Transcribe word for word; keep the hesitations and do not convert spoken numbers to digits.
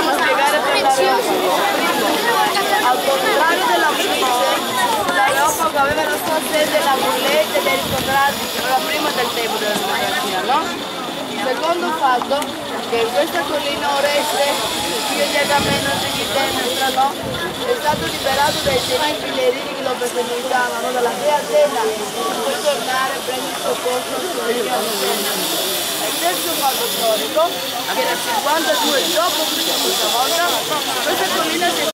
dobbiamo spiegare per l'Europa. Al contrario della Molise, l'Europa aveva la sua sede la bolletta dei ricoverati, che era prima del tempo della democrazia, no? Il secondo fatto che in questa collina oreste, immediatamente non no? È stato liberato dai terribili erini che lo perseguitavano dalla Atena, per tornare a prendere il suo posto sul il terzo fatto storico, che era cinquantadue dopo questa volta, questa collina si